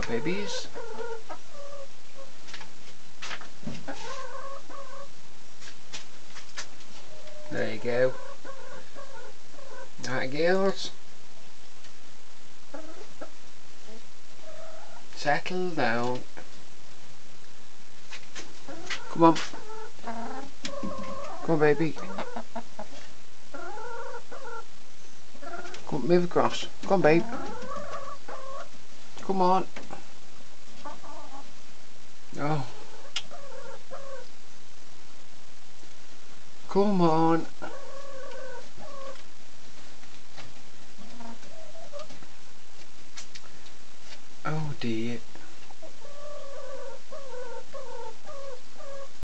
babies. There you go. Alright, girls. Settle down. Come on. Come on, baby. Come on, move across. Come on, babe. Come on. Oh. Come on. Oh dear.